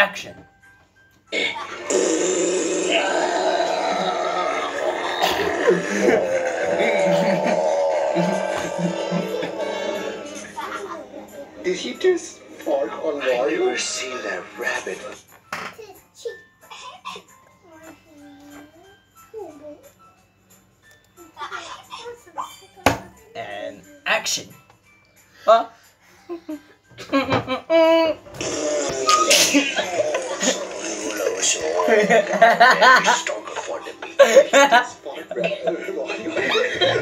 action. Did he just fart on Wario? I've never seen that rabbit. And action. Huh? Stronger for the meat. Fart Wario.